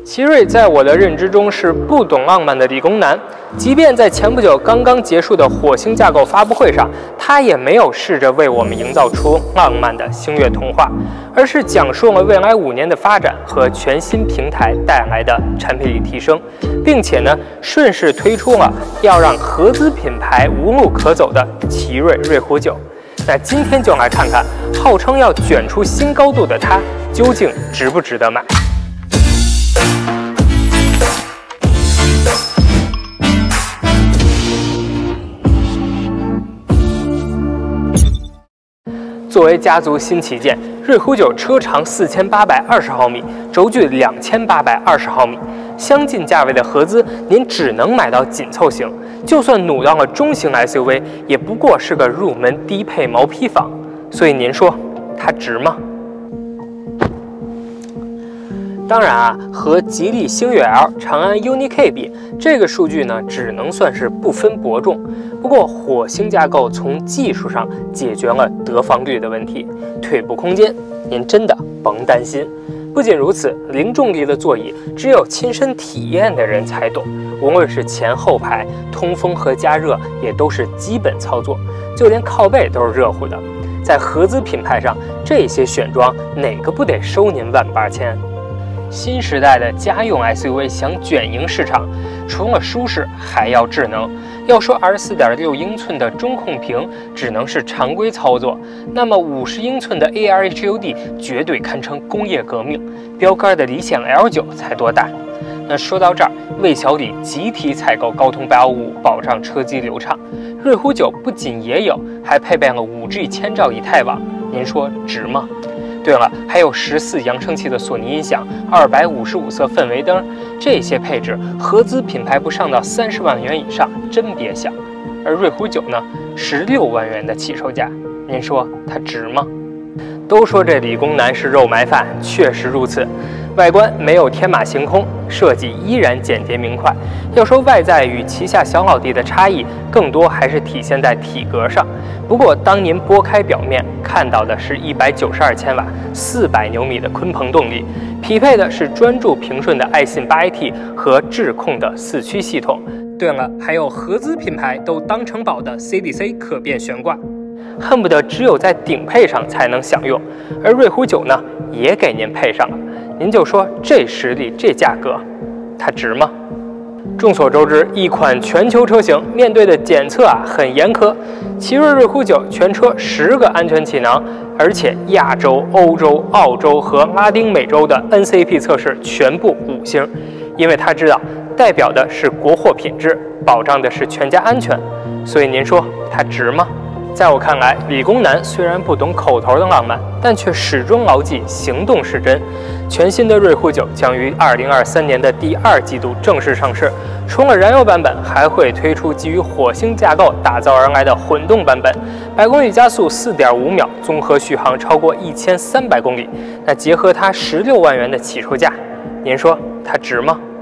奇瑞在我的认知中是不懂浪漫的理工男，即便在前不久刚刚结束的火星架构发布会上，他也没有试着为我们营造出浪漫的星月童话，而是讲述了未来5年的发展和全新平台带来的产品力提升，并且呢，顺势推出了要让合资品牌无路可走的奇瑞瑞虎9。那今天就来看看，号称要卷出新高度的它，究竟值不值得买？作为家族新旗舰，瑞虎9车长4820毫米，轴距2820毫米，相近价位的合资您只能买到紧凑型，就算努到了中型 SUV， 也不过是个入门低配毛坯房，所以您说它值吗？当然啊，和吉利星越 L、长安 UNI-K 比，这个数据呢只能算是不分伯仲。不过火星架构从技术上解决了得房率的问题，腿部空间您真的甭担心。不仅如此，零重力的座椅只有亲身体验的人才懂，无论是前后排、通风和加热也都是基本操作，就连靠背都是热乎的。在合资品牌上，这些选装哪个不得收您万八千？新时代的家用 SUV 想卷赢市场，除了舒适还要智能。要说24.6英寸的中控屏只能是常规操作，那么50英寸的 AR HUD 绝对堪称工业革命。标杆的理想 L9才多大？那说到这儿，魏小李集体采购高通855，保障车机流畅。瑞虎9不仅也有，还配备了5G 千兆以太网，您说值吗？对了，还有14扬声器的索尼音响，255色氛围灯，这些配置合资品牌不上到30万元以上，真别想。而瑞虎9呢，16万元的起售价，您说它值吗？都说这理工男是肉埋饭，确实如此。外观没有天马行空，设计依然简洁明快。要说外在与旗下小老弟的差异，更多还是体现在体格上。不过，当您拨开表面，看到的是192千瓦、400牛米的鲲鹏动力，匹配的是专注平顺的爱信8AT 和智控的4驱系统。对了，还有合资品牌都当成宝的 CDC 可变悬挂。恨不得只有在顶配上才能享用，而瑞虎9呢，也给您配上了。您就说这实力、这价格，它值吗？众所周知，一款全球车型面对的检测很严苛。奇瑞瑞虎9全车10个安全气囊，而且亚洲、欧洲、澳洲和拉丁美洲的 NCAP 测试全部5星，因为他知道代表的是国货品质，保障的是全家安全。所以您说它值吗？在我看来，理工男虽然不懂口头的浪漫，但却始终牢记行动是真。全新的瑞虎9将于2023年的第2季度正式上市，除了燃油版本，还会推出基于火星架构打造而来的混动版本，100公里加速4.5秒，综合续航超过1300公里。那结合它16万元的起售价，您说它值吗？